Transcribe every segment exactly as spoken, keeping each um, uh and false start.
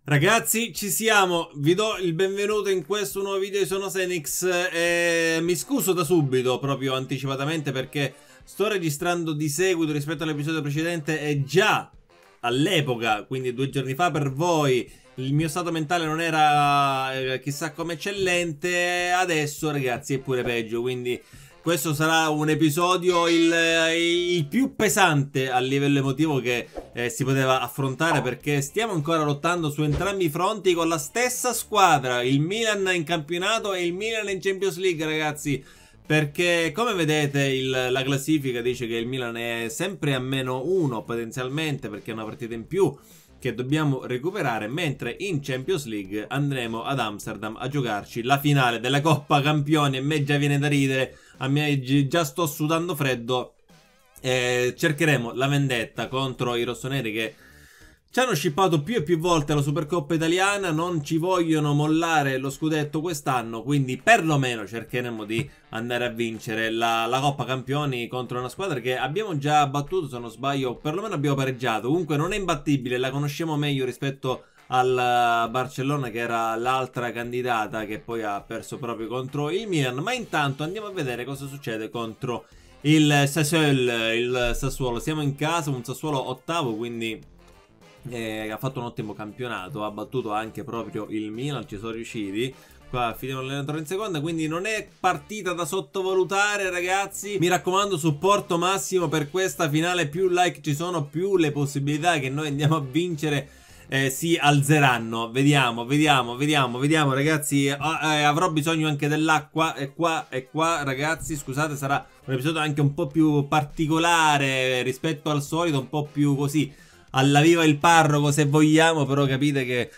Ragazzi, ci siamo, vi do il benvenuto in questo nuovo video, sono Senix e mi scuso da subito, proprio anticipatamente, perché sto registrando di seguito rispetto all'episodio precedente e già all'epoca, quindi due giorni fa per voi, il mio stato mentale non era eh, chissà come eccellente. Adesso ragazzi è pure peggio, quindi questo sarà un episodio il, il più pesante a livello emotivo che eh, si poteva affrontare, perché stiamo ancora lottando su entrambi i fronti con la stessa squadra, il Milan in campionato e il Milan in Champions League, ragazzi. Perché come vedete il, la classifica dice che il Milan è sempre a meno uno potenzialmente, perché è una partita in più che dobbiamo recuperare, mentre in Champions League andremo ad Amsterdam a giocarci la finale della Coppa Campioni. E me già viene da ridere, a me già sto sudando freddo. eh, Cercheremo la vendetta contro i rossoneri che ci hanno shippato più e più volte la Supercoppa italiana, non ci vogliono mollare lo scudetto quest'anno, quindi perlomeno cercheremo di andare a vincere la, la Coppa Campioni contro una squadra che abbiamo già battuto, se non sbaglio, perlomeno abbiamo pareggiato. Comunque non è imbattibile, la conosciamo meglio rispetto al Barcellona, che era l'altra candidata che poi ha perso proprio contro il Milan. Ma intanto andiamo a vedere cosa succede contro il Sassuolo, il Sassuolo. Siamo in casa, un Sassuolo ottavo, quindi Eh, ha fatto un ottimo campionato, ha battuto anche proprio il Milan, ci sono riusciti. Qua finiamo l'allenatore in seconda, quindi non è partita da sottovalutare, ragazzi. Mi raccomando, supporto massimo per questa finale, più like ci sono, più le possibilità che noi andiamo a vincere eh, si alzeranno. Vediamo, vediamo, vediamo, vediamo, ragazzi. eh, eh, avrò bisogno anche dell'acqua, e qua, e qua, ragazzi, scusate, sarà un episodio anche un po' più particolare rispetto al solito, un po' più così alla viva il parroco, se vogliamo, però capite che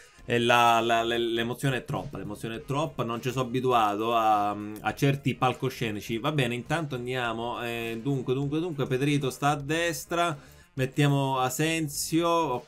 l'emozione è troppa, l'emozione è troppa, non ci sono abituato a, a certi palcoscenici. Va bene, intanto andiamo, eh, dunque, dunque, dunque, Pedrito sta a destra, mettiamo Asensio,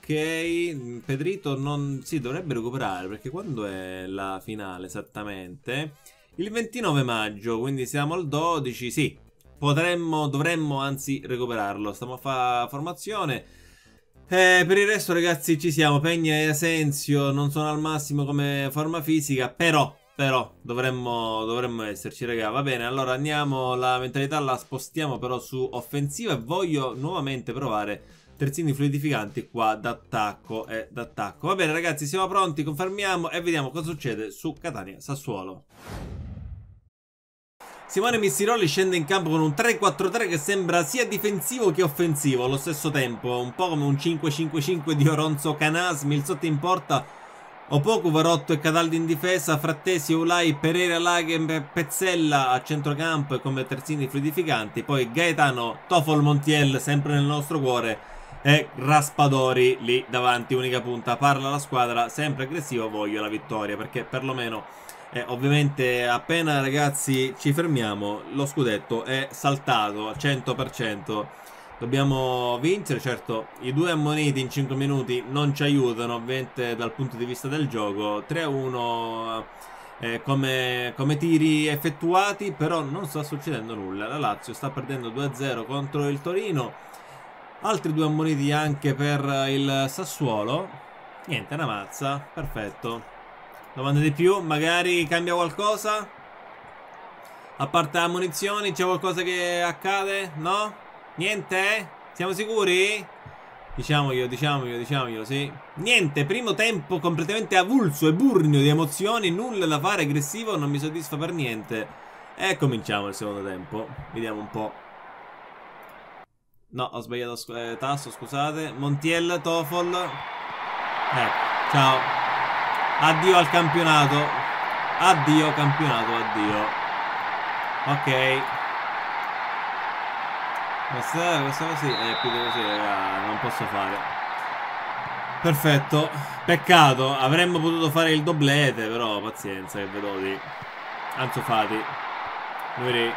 ok, Pedrito non si dovrebbe recuperare, perché quando è la finale esattamente? Il ventinove maggio, quindi siamo al dodici, sì, potremmo, dovremmo anzi recuperarlo. Stiamo a fare formazione. Eh, per il resto, ragazzi, ci siamo. Pegna e Asensio non sono al massimo come forma fisica, però, però, dovremmo, dovremmo esserci, raga. Va bene, allora andiamo, la mentalità la spostiamo però su offensiva, e voglio nuovamente provare terzini fluidificanti qua d'attacco e d'attacco. Va bene, ragazzi, siamo pronti, confermiamo e vediamo cosa succede su Catania Sassuolo. Simone Missiroli scende in campo con un tre quattro tre che sembra sia difensivo che offensivo allo stesso tempo, un po' come un cinque cinque cinque di Oronzo Canas. Milzotti in porta, Opoku, Varotto e Cataldi in difesa, Frattesi, Ulai, Pereira, Laghem, Pezzella a centrocampo e come terzini fluidificanti, poi Gaetano, Tofol, Montiel sempre nel nostro cuore e Raspadori lì davanti, unica punta. Parla la squadra, sempre aggressiva, voglio la vittoria, perché perlomeno Eh, ovviamente appena, ragazzi, ci fermiamo, lo scudetto è saltato al cento per cento. Dobbiamo vincere. Certo, i due ammoniti in cinque minuti non ci aiutano, ovviamente, dal punto di vista del gioco. tre a uno eh, come, come tiri effettuati, però non sta succedendo nulla. La Lazio sta perdendo due a zero contro il Torino. Altri due ammoniti anche per il Sassuolo. Niente, una mazza, perfetto. Domande di più, magari cambia qualcosa? A parte la munizioni, c'è qualcosa che accade? No? Niente? Siamo sicuri? Diciamoglielo, diciamoglielo, diciamoglielo, sì. Niente, primo tempo completamente avulso e burnio di emozioni, nulla da fare, aggressivo, non mi soddisfa per niente. E cominciamo il secondo tempo, vediamo un po'. No, ho sbagliato eh, tasto, scusate. Montiel, Tofol. Ecco, ciao. Addio al campionato. Addio campionato, addio. Ok. Questa, questa così è più di così, raga, non posso fare. Perfetto. Peccato, avremmo potuto fare il doblete, però pazienza, che vedo di Ansu Fati. Lui.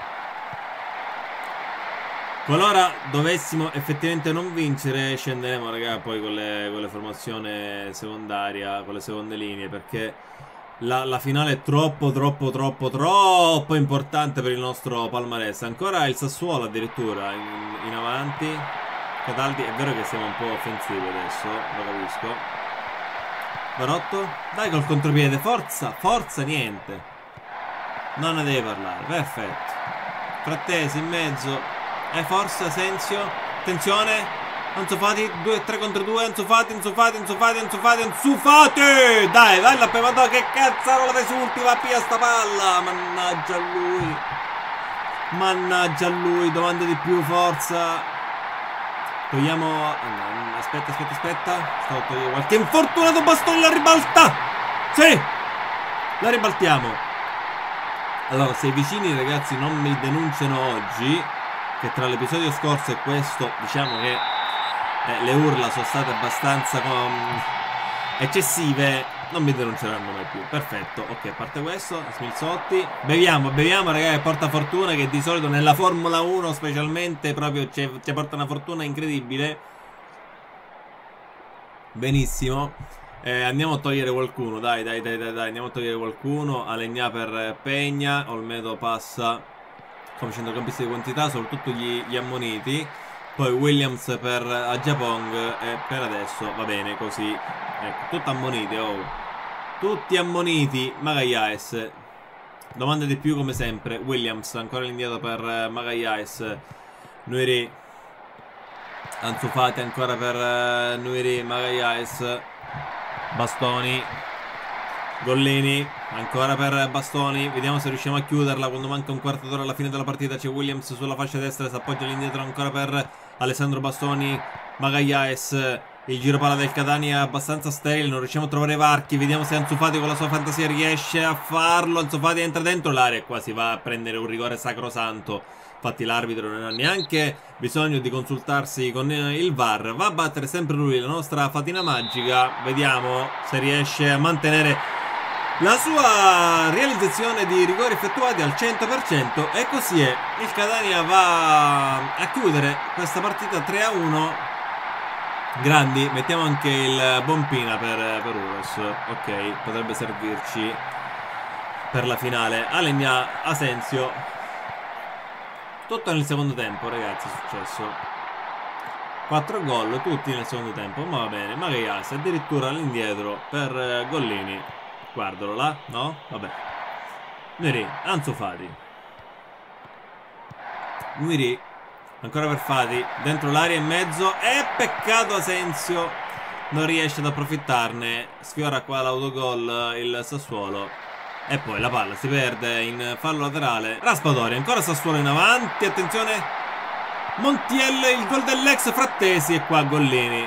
Qualora dovessimo effettivamente non vincere, scenderemo, raga, poi con le, con le formazione secondaria, con le seconde linee, perché la, la finale è troppo, troppo, troppo, troppo importante per il nostro palmarès. Ancora il Sassuolo addirittura in, in avanti. Cataldi, è vero che siamo un po' offensivi adesso, lo capisco. Barotto, dai col contropiede, forza, forza, niente. Non ne devi parlare, perfetto. Frattesi in mezzo. E forse Asensio. Attenzione. Ansu Fati, due tre contro due. Ansu Fati, Ansu Fati, Ansu Fati, Ansu Fati, Ansu Fati. Dai, vai là, ma che cazzo non la fai ultima, via sta palla. Mannaggia a lui. Mannaggia a lui, domanda di più, forza. Togliamo. No, aspetta, aspetta, aspetta. Stavo togliendo qualche infortunato bastone, la ribalta. Sì, la ribaltiamo. Allora, se i vicini ragazzi non mi denunciano oggi, che tra l'episodio scorso e questo diciamo che eh, le urla sono state abbastanza um, eccessive, non mi denunceranno mai più. Perfetto, ok, parte questo, Smilzotti. Beviamo, beviamo ragazzi, porta fortuna, che di solito nella Formula uno specialmente proprio ci porta una fortuna incredibile. Benissimo. Eh, andiamo a togliere qualcuno, dai, dai, dai, dai, dai, andiamo a togliere qualcuno. Alegna per Pegna, Olmedo passa come centrocampista di quantità, soprattutto gli, gli ammoniti. Poi Williams per Ajapong e per adesso va bene così. Ecco, tutti ammoniti, oh. Tutti ammoniti. Magalhaes. Domande di più come sempre. Williams ancora all'indietro per Magalhaes. Nuiri. Ansu Fati ancora per Nuiri. Magalhaes. Bastoni. Gollini ancora per Bastoni. Vediamo se riusciamo a chiuderla quando manca un quarto d'ora alla fine della partita. C'è Williams sulla fascia destra, si appoggia all'indietro ancora per Alessandro Bastoni. Magalhaes. Il giro palla del Catania è abbastanza sterile, non riusciamo a trovare varchi. Vediamo se Ansu Fati con la sua fantasia riesce a farlo. Ansu Fati entra dentro l'area e qua si va a prendere un rigore sacrosanto. Infatti l'arbitro non ha neanche bisogno di consultarsi con il V A R. Va a battere sempre lui la nostra fatina magica. Vediamo se riesce a mantenere la sua realizzazione di rigori effettuati al cento per cento. E così è. Il Catania va a chiudere questa partita tre a uno. Grandi. Mettiamo anche il Bompina per, per Uros. Ok, potrebbe servirci per la finale. Alegna, Asensio. Tutto nel secondo tempo, ragazzi, è successo. quattro gol, tutti nel secondo tempo. Ma va bene, Magalhaes addirittura all'indietro per Gollini. Guardalo là, no? Vabbè. Nuiri, Ansu Fati. Nuiri, ancora per Fati. Dentro l'area in mezzo. E peccato Asensio non riesce ad approfittarne. Sfiora qua l'autogol il Sassuolo. E poi la palla si perde in fallo laterale. Raspadori, ancora Sassuolo in avanti. Attenzione. Montiel, il gol dell'ex Frattesi. E qua Gollini.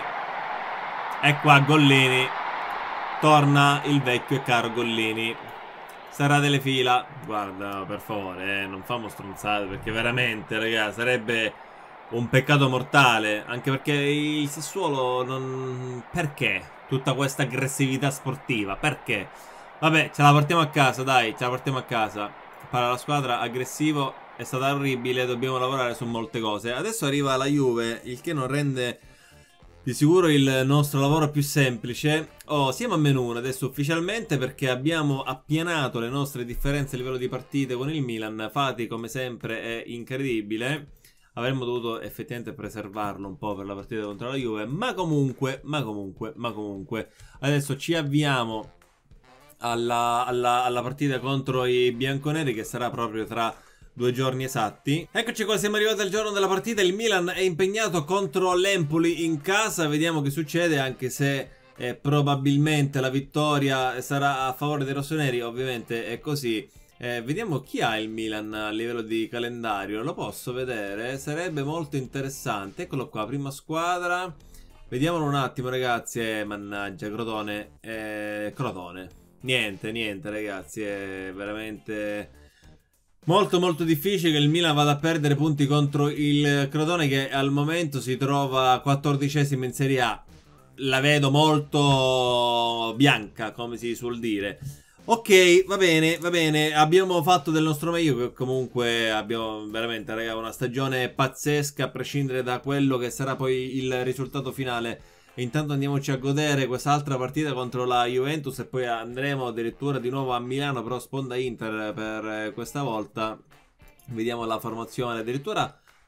E qua Gollini. Torna il vecchio e caro Gollini. Sarà delle fila. Guarda, per favore, eh, non famo stronzate, perché veramente, ragazzi, sarebbe un peccato mortale. Anche perché il Sassuolo non... Perché tutta questa aggressività sportiva? Perché? Vabbè, ce la portiamo a casa, dai, ce la portiamo a casa. Para la squadra, aggressivo, è stata orribile, dobbiamo lavorare su molte cose. Adesso arriva la Juve, il che non rende di sicuro il nostro lavoro più semplice. Oh, siamo a meno uno adesso ufficialmente, perché abbiamo appianato le nostre differenze a livello di partite con il Milan. Fati, come sempre, è incredibile. Avremmo dovuto effettivamente preservarlo un po' per la partita contro la Juve. Ma comunque, ma comunque, ma comunque, adesso ci avviamo Alla, alla, alla partita contro i bianconeri, che sarà proprio tra due giorni esatti. Eccoci qua, siamo arrivati al giorno della partita. Il Milan è impegnato contro l'Empoli in casa. Vediamo che succede, anche se eh, probabilmente la vittoria sarà a favore dei rossoneri. Ovviamente è così. eh, Vediamo chi ha il Milan a livello di calendario. Lo posso vedere? Sarebbe molto interessante. Eccolo qua, prima squadra. Vediamolo un attimo, ragazzi. eh, Mannaggia, Crotone. eh, Crotone Niente, niente ragazzi, è veramente molto molto difficile che il Milan vada a perdere punti contro il Crotone, che al momento si trova quattordicesimo in Serie A. La vedo molto bianca, come si suol dire. Ok, va bene, va bene, abbiamo fatto del nostro meglio, che comunque abbiamo veramente, raga, una stagione pazzesca, a prescindere da quello che sarà poi il risultato finale. Intanto andiamoci a godere quest'altra partita contro la Juventus e poi andremo addirittura di nuovo a Milano, però sponda Inter per questa volta. Vediamo la formazione, addirittura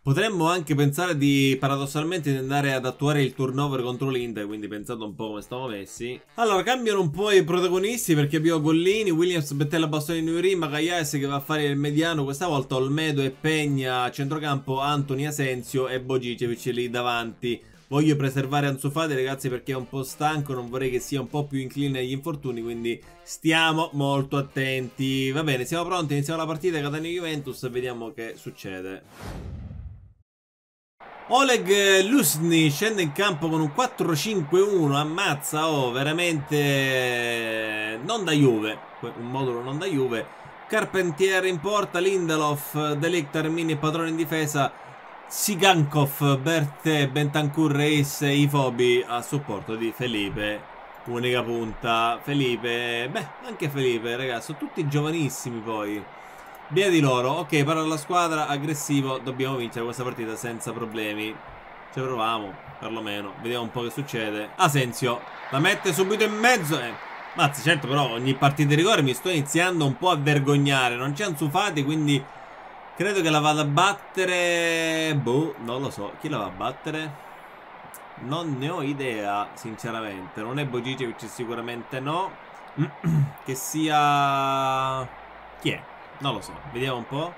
Potremmo anche pensare di, paradossalmente, di andare ad attuare il turnover contro l'Inter, quindi pensate un po' come stiamo messi. Allora, cambiano un po' i protagonisti perché abbiamo Gollini, Williams, Bettella, Bastoni, Nuri, Magallanes che va a fare il mediano, questa volta Olmedo e Pegna a centrocampo, Antony, Asensio e Bogicevic lì davanti. Voglio preservare Ansu Fati, ragazzi, perché è un po' stanco, non vorrei che sia un po' più incline agli infortuni, quindi stiamo molto attenti. Va bene, siamo pronti, iniziamo la partita, Catania-Juventus e vediamo che succede. Oleg Lusny scende in campo con un quattro cinque uno, ammazza, oh, veramente non da Juve, un modulo non da Juve. Carpentier in porta, Lindelof, De Ligt, Armini e Patrone in difesa, Sigankov, Berthe, Bentancur, Reis e Ifobi a supporto di Felipe, unica punta. Felipe, beh, anche Felipe, ragazzi, sono tutti giovanissimi poi. Via di loro, ok, parla la squadra, aggressivo, dobbiamo vincere questa partita senza problemi. Ci proviamo, perlomeno, vediamo un po' che succede. Asensio, la mette subito in mezzo e... Mazzi, certo, però ogni partita di rigore mi sto iniziando un po' a vergognare. Non c'è Ansu Fati, quindi credo che la vada a battere... Boh, non lo so, chi la va a battere? Non ne ho idea, sinceramente. Non è Bogicevic, sicuramente no. Che sia... Chi è? Non lo so, vediamo un po'.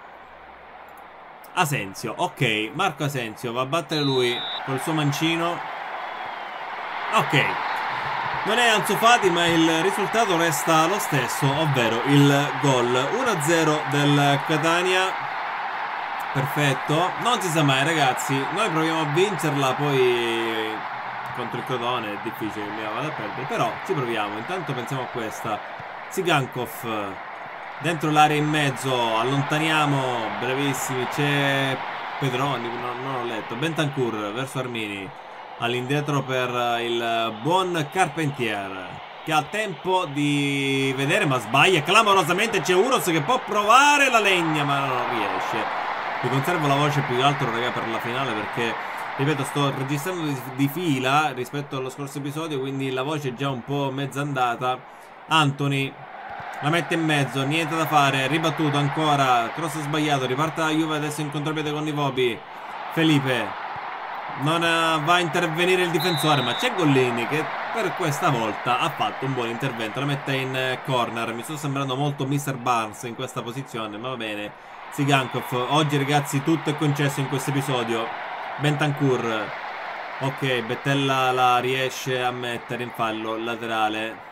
Asensio, ok, Marco Asensio va a battere lui col suo mancino. Ok, non è Ansu Fati, ma il risultato resta lo stesso, ovvero il gol uno a zero del Catania. Perfetto, non si sa mai, ragazzi. Noi proviamo a vincerla, poi contro il Crotone è difficile che mi vada a perdere, però ci proviamo. Intanto pensiamo a questa. Sigankov dentro l'area in mezzo, allontaniamo, bravissimi, c'è Pedroni, no, non ho letto, Bentancur verso Armini, all'indietro per il buon Carpentier, che ha tempo di vedere ma sbaglia clamorosamente. C'è Uros che può provare la legna ma non riesce. Mi conservo la voce più che altro, raga, per la finale perché, ripeto, sto registrando di, di fila rispetto allo scorso episodio, quindi la voce è già un po' mezza andata. Antony la mette in mezzo, niente da fare, ribattuto ancora, cross sbagliato, riparte la Juve adesso in contropiede con Ifobi. Felipe non va a intervenire il difensore, ma c'è Gollini che per questa volta ha fatto un buon intervento, la mette in corner. Mi sto sembrando molto mister Barnes in questa posizione, ma va bene. Sigankov, oggi ragazzi tutto è concesso in questo episodio. Bentancur, ok, Bettella la riesce a mettere in fallo laterale.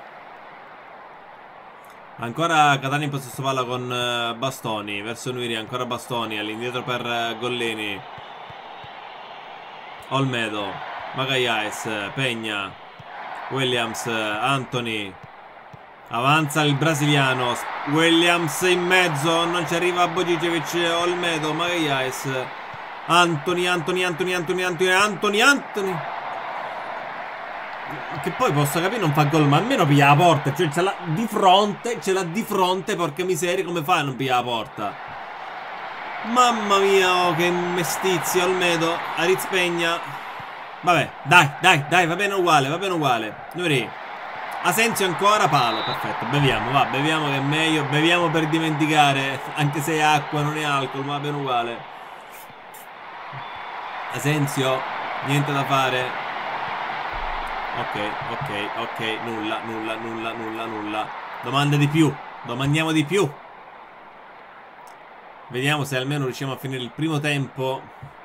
Ancora Catania in possesso palla con uh, Bastoni verso Nuiri, ancora Bastoni all'indietro per uh, Gollini. Olmedo, Magallanes, Pegna, Williams, Antony. Avanza il brasiliano, Williams in mezzo, non ci arriva Bogicevic, Olmedo, Magallanes, Antony, Antony, Antony, Antony, Antony, Antony, Antony. Che poi posso capire non fa gol, ma almeno piglia la porta. Cioè ce l'ha di fronte, ce l'ha di fronte, porca miseria, come fa a non pigliare la porta? Mamma mia, oh, che mestizia. Olmedo, Aritz Pegna. Vabbè, dai, dai, dai, va bene uguale, va bene uguale. Nuri, Asensio ancora, palo, perfetto, beviamo, va, beviamo che è meglio. Beviamo per dimenticare, anche se è acqua, non è alcol, ma va bene uguale. Asensio, niente da fare. Ok, ok, ok, nulla, nulla, nulla, nulla, nulla. Domanda di più, domandiamo di più. Vediamo se almeno riusciamo a finire il primo tempo.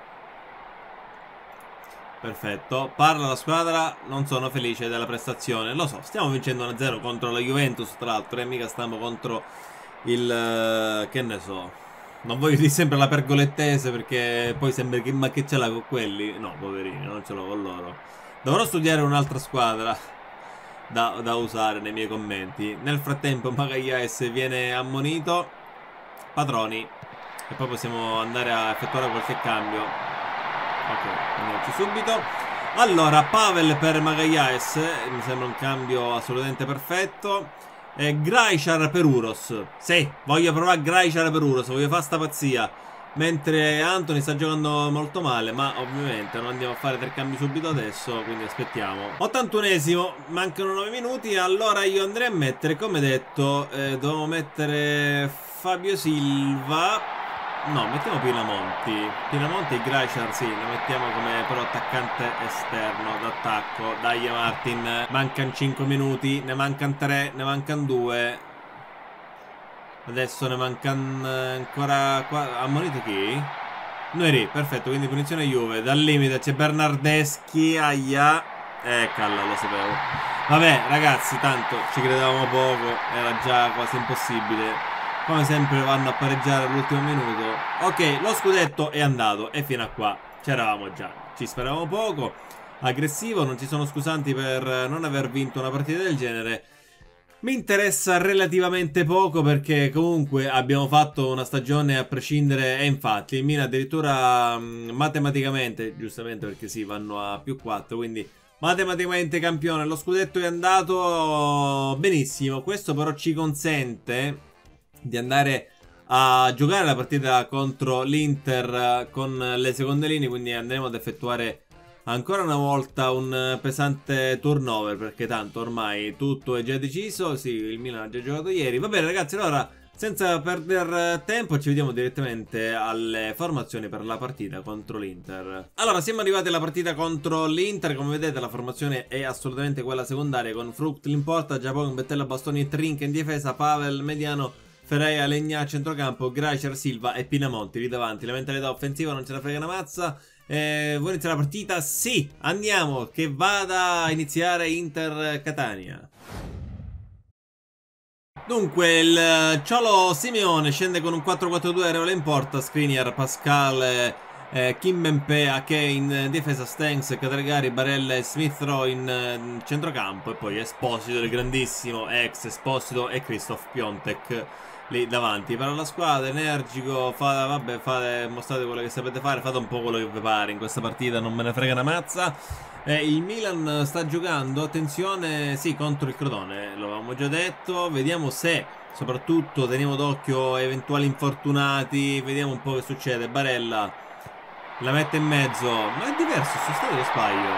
Perfetto, parla la squadra, non sono felice della prestazione. Lo so, stiamo vincendo uno a zero contro la Juventus, tra l'altro, e mica stiamo contro il... che ne so. Non voglio dire sempre la pergolettese perché poi sembra che... ma che ce l'ha con quelli? No, poverini, non ce l'ho con loro. Dovrò studiare un'altra squadra da, da usare nei miei commenti. Nel frattempo Magallanes viene ammonito. Patroni. E poi possiamo andare a effettuare qualche cambio. Ok, andiamoci subito. Allora, Pavel per Magallanes. Mi sembra un cambio assolutamente perfetto. E Graishar per Uros. Sì, voglio provare Graishar per Uros. Voglio fare sta pazzia. Mentre Antony sta giocando molto male, ma ovviamente non andiamo a fare tre cambi subito adesso, quindi aspettiamo. ottantunesimo, mancano nove minuti, allora io andrei a mettere, come detto, eh, dovevamo mettere Fabio Silva. No, mettiamo Pinamonti. Pinamonti e Graciar, sì, lo mettiamo come però attaccante esterno d'attacco. Dai Martin, mancano cinque minuti, ne mancano tre, ne mancano due. Adesso ne mancano ancora qua. Ammonito chi? Noiri, perfetto, quindi punizione Juve. Dal limite c'è Bernardeschi, aia. Eh, calla, lo sapevo. Vabbè, ragazzi, tanto ci credevamo poco, era già quasi impossibile. Come sempre vanno a pareggiare all'ultimo minuto. Ok, lo scudetto è andato e fino a qua c'eravamo già. Ci speravamo poco. Aggressivo, non ci sono scusanti per non aver vinto una partita del genere. Mi interessa relativamente poco perché comunque abbiamo fatto una stagione a prescindere. E infatti il Milan addirittura mh, matematicamente, giustamente perché sì, vanno a più quattro, quindi matematicamente campione. Lo scudetto è andato benissimo. Questo però ci consente di andare a giocare la partita contro l'Inter con le seconde linee, quindi andremo ad effettuare ancora una volta un pesante turnover perché tanto ormai tutto è già deciso. Sì, il Milan ha già giocato ieri. Va bene ragazzi, allora senza perdere tempo ci vediamo direttamente alle formazioni per la partita contro l'Inter. Allora siamo arrivati alla partita contro l'Inter. Come vedete la formazione è assolutamente quella secondaria, con Frucht in porta, Giapone, Bettella, Bastoni e Trinca in difesa, Pavel mediano, Ferreira, Legna a centrocampo, Graciar, Silva e Pinamonti lì davanti. La mentalità offensiva non ce la frega una mazza. Eh, vuoi iniziare la partita? Sì, andiamo, che vada a iniziare Inter Catania. Dunque il Ciolo Simeone scende con un quattro quattro due, Areola in porta, Skriniar, Pascal, eh, Kimpembe, Ake in difesa, Stengs, Catergari, Barella e Smith Rowe in, in centrocampo, e poi Esposito, il grandissimo ex Esposito, e Christoph Piontek lì davanti. Per la squadra, energico, fate, vabbè, fate, mostrate quello che sapete fare, fate un po' quello che vi pare in questa partita, non me ne frega una mazza. Eh, il Milan sta giocando, attenzione, sì, contro il Crotone, lo avevamo già detto. Vediamo se, soprattutto, teniamo d'occhio eventuali infortunati, vediamo un po' che succede. Barella la mette in mezzo, ma è diverso, sto stadio, sbaglio.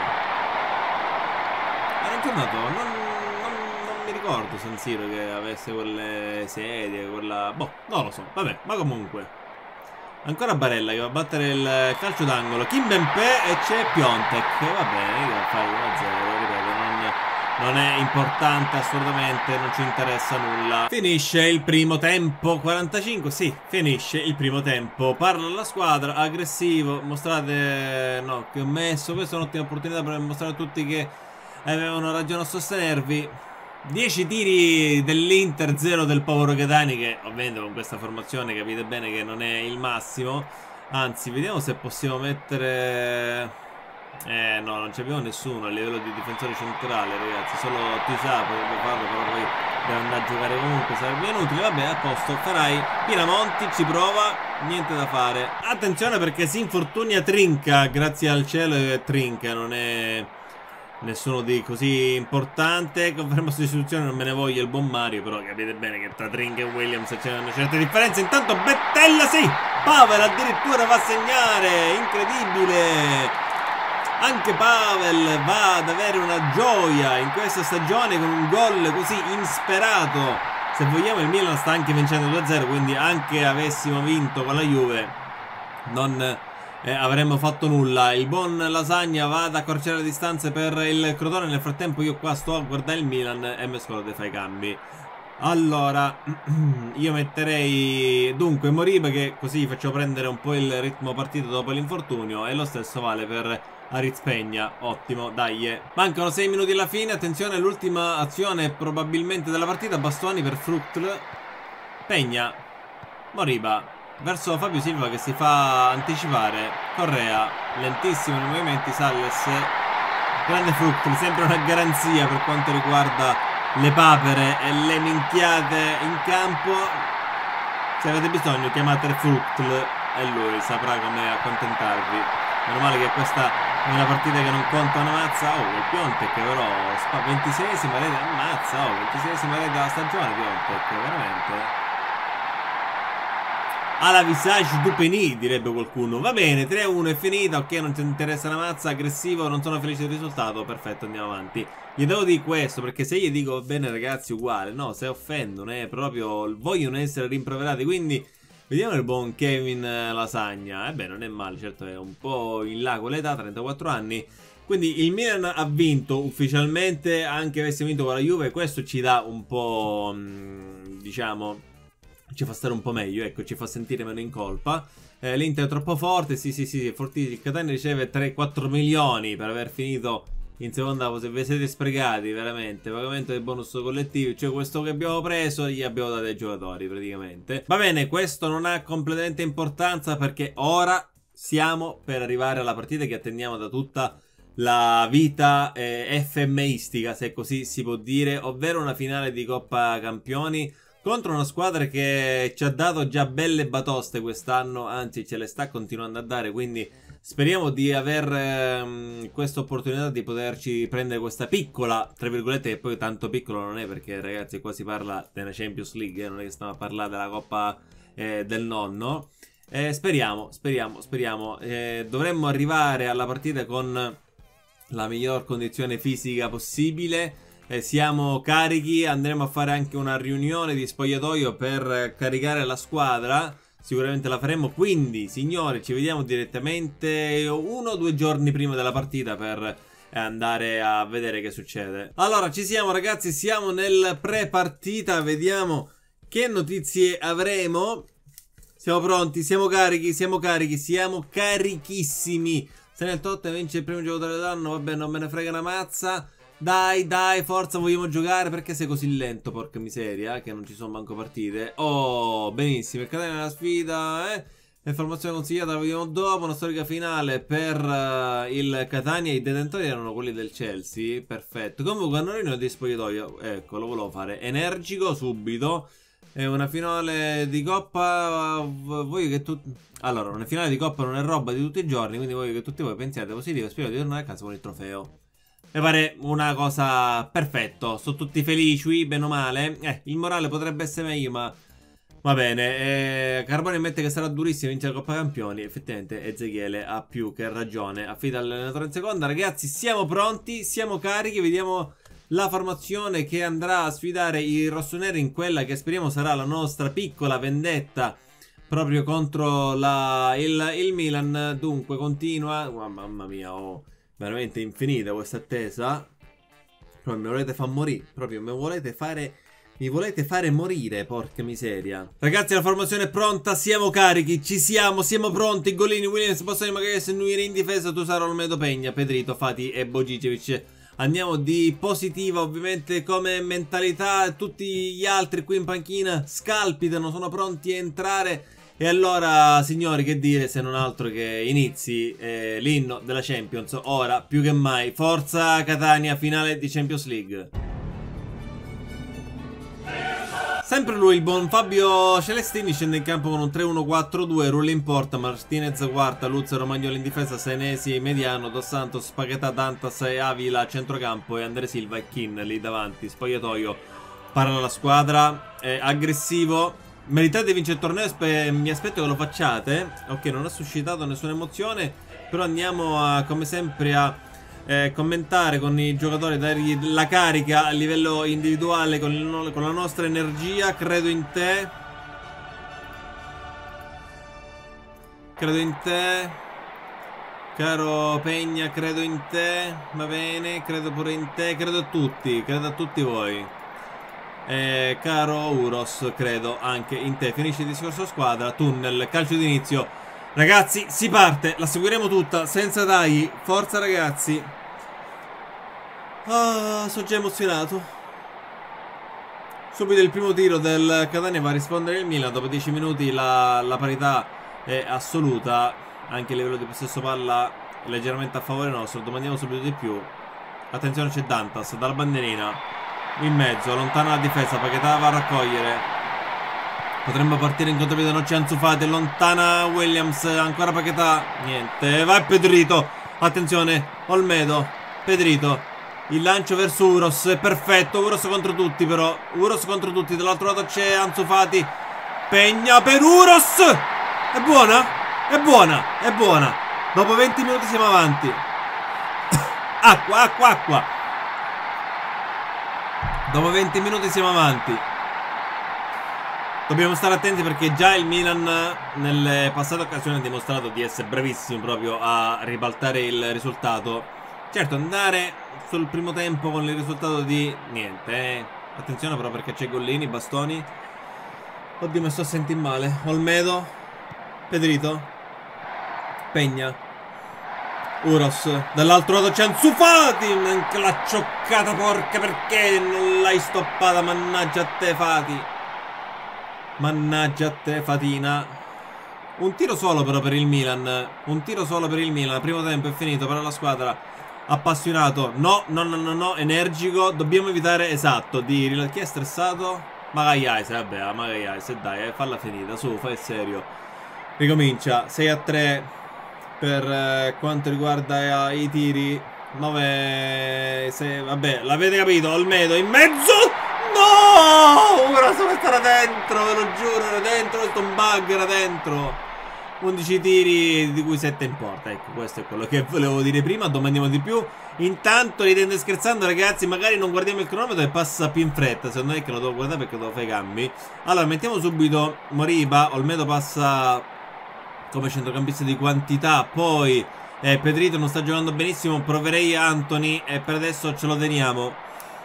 Era tornato, non, non, non mi ricordo San Siro che avesse quelle sedie, quella... boh, non lo so, vabbè, ma comunque. Ancora Barella che va a battere il calcio d'angolo, Kimpembe, e c'è Piontek. Va bene, io fare uno a zero, ripeto, non, non è importante assolutamente, non ci interessa nulla. Finisce il primo tempo, quarantacinque, sì, finisce il primo tempo. Parla la squadra, aggressivo, mostrate, no, che ho messo, questa è un'ottima opportunità per mostrare a tutti che avevano ragione a sostenervi. dieci tiri dell'Inter, zero del povero Catania, che ovviamente con questa formazione capite bene che non è il massimo. Anzi, vediamo se possiamo mettere... Eh no, non c'abbiamo nessuno a livello di difensore centrale, ragazzi. Solo Tisà potrebbe farlo, però poi deve andare a giocare comunque, sarebbe inutile. Vabbè, a posto, farai. Pinamonti ci prova, niente da fare. Attenzione perché si infortuna Trinca, grazie al cielo che Trinca non è... nessuno di così importante. Conferma sostituzione, non me ne voglia il buon Mario, però capite bene che tra Trinca e Williams c'è una certa differenza. Intanto Bettella, sì, Pavel addirittura va a segnare, incredibile. Anche Pavel va ad avere una gioia in questa stagione con un gol così insperato. Se vogliamo il Milan sta anche vincendo due a zero, quindi anche avessimo vinto con la Juve non... Eh, avremmo fatto nulla. Il buon Lasagna va ad accorciare le distanze per il Crotone. Nel frattempo io qua sto a guardare il Milan e mi scordo di fare i cambi. Allora io metterei dunque Moriba, che così faccio prendere un po' il ritmo partito dopo l'infortunio, e lo stesso vale per Aritz Pegna. Ottimo, dai. Mancano sei minuti alla fine. Attenzione, l'ultima azione probabilmente della partita. Bastoni per Fruchtl, Pegna, Moriba verso Fabio Silva che si fa anticipare. Correa lentissimo nei movimenti. Salles, grande Fruchtl, sempre una garanzia per quanto riguarda le papere e le minchiate in campo. Se avete bisogno chiamate Fruchtl e lui saprà come accontentarvi. Meno male che questa è una partita che non conta una mazza. Oh, il Piontek però ventiseiesima rete, ammazza, oh, ventiseiesima rete della stagione Piontek, veramente. Alla visage du penny, direbbe qualcuno. Va bene, tre a uno è finita. Ok, non ti interessa la mazza. Aggressivo, non sono felice del risultato. Perfetto, andiamo avanti. Gli devo dire questo, perché se gli dico va bene ragazzi uguale, no, se offendono, eh, proprio vogliono essere rimproverati. Quindi Vediamo il buon Kevin Lasagna. Eh beh, non è male, certo è un po' in là con l'età, trentaquattro anni. Quindi il Milan ha vinto ufficialmente, anche avesse vinto con la Juve. Questo ci dà un po', diciamo, ci fa stare un po' meglio, ecco, ci fa sentire meno in colpa. eh, L'Inter è troppo forte, sì sì sì, fortissimo. Il Catania riceve tre quattro milioni per aver finito in seconda. Se vi siete sprecati veramente, pagamento del bonus collettivo, cioè questo che abbiamo preso gli abbiamo dato ai giocatori praticamente. Va bene, questo non ha completamente importanza perché ora siamo per arrivare alla partita che attendiamo da tutta la vita eh, F M istica, se così si può dire, ovvero una finale di Coppa Campioni contro una squadra che ci ha dato già belle batoste quest'anno, anzi ce le sta continuando a dare, quindi speriamo di aver ehm, questa opportunità di poterci prendere questa piccola, tra virgolette, che poi tanto piccolo non è, perché ragazzi qua si parla della Champions League, eh, non è che stiamo a parlare della Coppa eh, del nonno. Eh, speriamo, speriamo, speriamo. Eh, dovremmo arrivare alla partita con la miglior condizione fisica possibile. Eh, siamo carichi, andremo a fare anche una riunione di spogliatoio per caricare la squadra. Sicuramente la faremo, quindi signori ci vediamo direttamente uno o due giorni prima della partita per andare a vedere che succede. Allora ci siamo ragazzi, siamo nel pre-partita, vediamo che notizie avremo. Siamo pronti, siamo carichi, siamo carichi, siamo carichissimi. Se nel Tottenham vince il primo giocatore dell'anno, vabbè non me ne frega una mazza. Dai, dai, forza, vogliamo giocare. Perché sei così lento, porca miseria, che non ci sono manco partite. Oh, benissimo, il Catania nella sfida, eh. Informazione consigliata, la vediamo dopo. Una storica finale per uh, il Catania. I detentori erano quelli del Chelsea, perfetto. Comunque hanno riunione di spogliatoio, ecco, lo volevo fare energico, subito. È una finale di Coppa, voglio che tutti... Allora, una finale di Coppa non è roba di tutti i giorni, quindi voglio che tutti voi pensiate positivo e spero di tornare a casa con il trofeo. Mi pare una cosa perfetto, sono tutti felici, bene o male. Eh, il morale potrebbe essere meglio, ma va bene. eh, Carbone ammette che sarà durissimo vincere la Coppa Campioni. Effettivamente Ezechiele ha più che ragione. Affida all'allenatore in seconda. Ragazzi, siamo pronti, siamo carichi, vediamo la formazione che andrà a sfidare i rossoneri in quella che speriamo sarà la nostra piccola vendetta proprio contro la, il, il Milan. Dunque continua, oh, mamma mia, oh, veramente infinita questa attesa. Proprio mi volete far morire, proprio mi volete fare, mi volete fare morire, porca miseria. Ragazzi, la formazione è pronta, siamo carichi, ci siamo, siamo pronti. Golini, Williams, possono magari snuire in difesa, tu sarai Olmedo, Pegna, Pedrito, Fati e Bogicevic. Andiamo di positiva ovviamente come mentalità. Tutti gli altri qui in panchina scalpitano, sono pronti a entrare. E allora signori, che dire se non altro che inizi eh, l'inno della Champions. Ora più che mai, forza Catania, finale di Champions League. Sempre lui, il buon Fabio Celestini, scende in campo con un tre uno quattro due, rulla in porta, Martinez quarta, Luzzo Romagnoli in difesa, Senesi mediano, Dos Santos, Paquetá, Dantas e Avila a centrocampo e Andre Silva e Kin lì davanti. Spogliatoio, parla la squadra, è aggressivo, meritate di vincere il torneo, mi aspetto che lo facciate. Ok, non ha suscitato nessuna emozione, però andiamo a, come sempre a Eh, commentare con i giocatori, dargli la carica a livello individuale con, il, con la nostra energia. Credo in te, credo in te, caro Pegna, credo in te, va bene, credo pure in te, credo a tutti, credo a tutti voi. Eh, caro Uros, credo anche in te. Finisce il discorso squadra, tunnel, calcio d'inizio. Ragazzi, si parte, la seguiremo tutta, senza tagli, forza ragazzi. Ah, sono già emozionato. Subito il primo tiro del Catania va a rispondere il Milan. Dopo dieci minuti la, la parità è assoluta. Anche a livello di possesso palla leggermente a favore nostro. Domandiamo subito di più. Attenzione, c'è Dantas dalla bandierina in mezzo, allontana la difesa. Paquetá va a raccogliere. Potremmo partire in contropiede, non c'è Ansu Fati, lontana Williams, ancora Paquetá, niente, vai Pedrito, attenzione, Olmedo, Pedrito, il lancio verso Uros, è perfetto, Uros contro tutti però, Uros contro tutti, dall'altro lato c'è Ansu Fati, Pegna per Uros, è buona, è buona, è buona, dopo venti minuti siamo avanti, acqua, acqua, acqua, dopo venti minuti siamo avanti. Dobbiamo stare attenti perché già il Milan nelle passate occasioni ha dimostrato di essere bravissimo proprio a ribaltare il risultato. Certo, andare sul primo tempo con il risultato di niente, eh. Attenzione però perché c'è Gollini, Bastoni. Oddio, mi sto a sentire male. Olmedo, Pedrito, Pegna, Uros. Dall'altro lato c'è Ansu Fati. Anche la cioccata, porca, perché non l'hai stoppata? Mannaggia a te, Fati. Mannaggia a te, Fatina. Un tiro solo però per il Milan. Un tiro solo per il Milan. Primo tempo è finito per la squadra. Appassionato. No, no, no, no, no. Energico. Dobbiamo evitare, esatto, di... Chi è stressato? Magaiais, vabbè, Magaiais, dai, eh, falla finita. Su, fai il serio. Ricomincia. sei a tre per eh, quanto riguarda eh, i tiri. nove... sei, vabbè, l'avete capito. Olmedo in mezzo. No! Ora dove stare dentro, ve lo giuro, era dentro, questo è un bug, era dentro. undici tiri di cui sette in porta. Ecco, questo è quello che volevo dire prima. Domandiamo di più. Intanto, ridendo e scherzando, ragazzi, magari non guardiamo il cronometro e passa più in fretta. Se non è che lo devo guardare perché devo fare i cambi. Allora, mettiamo subito Moriba. Olmedo passa come centrocampista di quantità. Poi eh, Pedrito non sta giocando benissimo. Proverei Anthony e per adesso ce lo teniamo.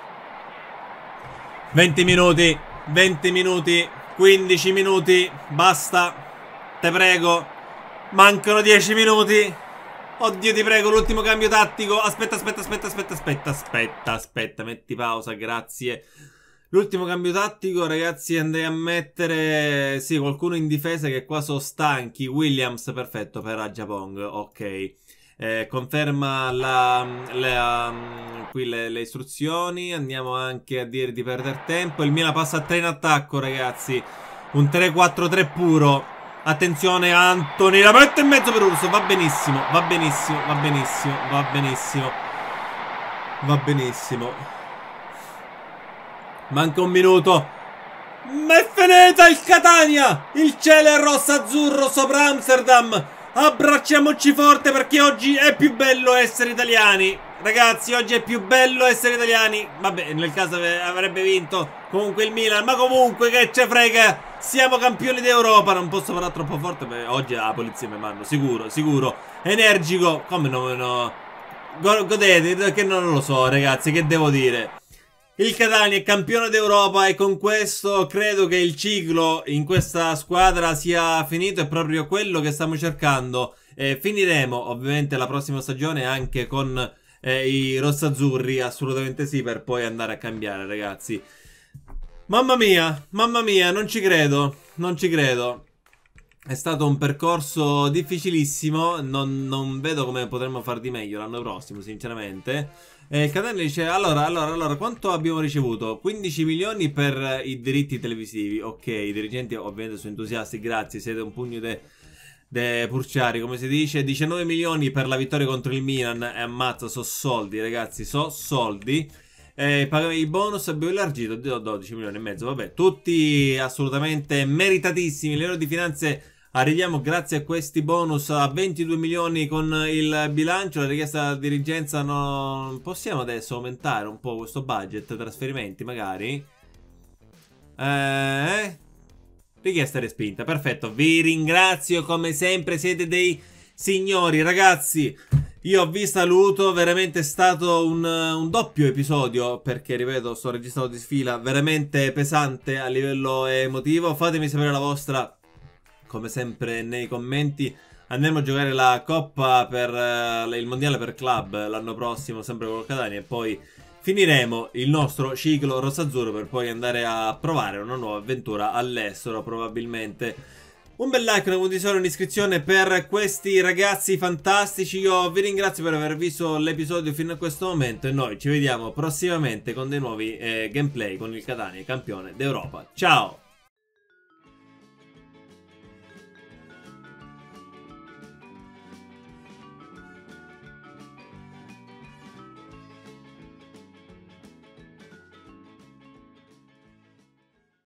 venti minuti, venti minuti, quindici minuti, basta, te prego, mancano dieci minuti, oddio ti prego, l'ultimo cambio tattico, aspetta, aspetta, aspetta, aspetta, aspetta, aspetta, aspetta, metti pausa, grazie. L'ultimo cambio tattico, ragazzi, andrei a mettere, sì, qualcuno in difesa che qua sono stanchi, Williams, perfetto, per Ajapong, ok. Eh, conferma la, la, um, qui le, le istruzioni. Andiamo anche a dire di perdere tempo. Il Milan passa a tre in attacco, ragazzi. Un tre quattro tre puro. Attenzione, Anthony la mette in mezzo per Urso. Va benissimo, va benissimo, va benissimo, va benissimo. Va benissimo. Manca un minuto. Ma è finita il Catania. Il cielo è rosso-azzurro sopra Amsterdam. Abbracciamoci forte perché oggi è più bello essere italiani. Ragazzi, oggi è più bello essere italiani. Vabbè, nel caso avrebbe vinto comunque il Milan, ma comunque che ce frega, siamo campioni d'Europa. Non posso parlare troppo forte perché oggi la polizia mi manda. Sicuro, sicuro. Energico. Come no, no. Godete, che non lo so, ragazzi, che devo dire. Il Catania è campione d'Europa e con questo credo che il ciclo in questa squadra sia finito. È proprio quello che stiamo cercando. Eh, finiremo ovviamente la prossima stagione anche con eh, i rossazzurri, assolutamente sì, per poi andare a cambiare, ragazzi. Mamma mia, mamma mia, non ci credo, non ci credo. È stato un percorso difficilissimo, non, non vedo come potremmo far di meglio l'anno prossimo, sinceramente. E il Catania dice, allora, allora, allora, quanto abbiamo ricevuto? quindici milioni per i diritti televisivi. Ok, i dirigenti ovviamente sono entusiasti, grazie, siete un pugno de, de purciari, come si dice. diciannove milioni per la vittoria contro il Milan, e ammazza, so soldi, ragazzi, so soldi. Eh, i bonus abbiamo elargito dodici milioni e mezzo, vabbè, tutti assolutamente meritatissimi. Le loro di finanze. Arriviamo grazie a questi bonus a ventidue milioni con il bilancio. La richiesta della dirigenza non... Possiamo adesso aumentare un po' questo budget, trasferimenti magari? Eh... Richiesta respinta, perfetto. Vi ringrazio come sempre, siete dei signori, ragazzi. Io vi saluto, veramente è stato un, un doppio episodio, perché ripeto, sto registrando di sfila, veramente pesante a livello emotivo. Fatemi sapere la vostra, come sempre, nei commenti. Andremo a giocare la Coppa per uh, il Mondiale per Club l'anno prossimo, sempre con il Catania, e poi finiremo il nostro ciclo rossazzurro per poi andare a provare una nuova avventura all'estero, probabilmente. Un bel like, una condivisione, un'iscrizione per questi ragazzi fantastici. Io vi ringrazio per aver visto l'episodio fino a questo momento e noi ci vediamo prossimamente con dei nuovi eh, gameplay con il Catania, campione d'Europa. Ciao!